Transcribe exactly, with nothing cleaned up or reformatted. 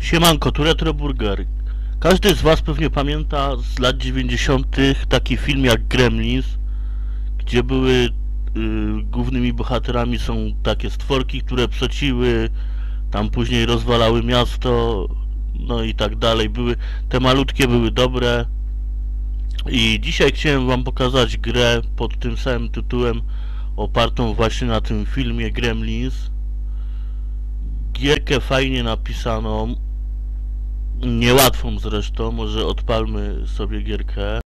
Siemanko, tu Retroburger. Każdy z was pewnie pamięta z lat dziewięćdziesiątych taki film jak Gremlins, gdzie były y, głównymi bohaterami są takie stworki, które psociły, tam później rozwalały miasto, no i tak dalej. Były, te malutkie były dobre. I dzisiaj chciałem wam pokazać grę pod tym samym tytułem, opartą właśnie na tym filmie Gremlins. Gierkę fajnie napisaną, niełatwą zresztą, może odpalmy sobie gierkę.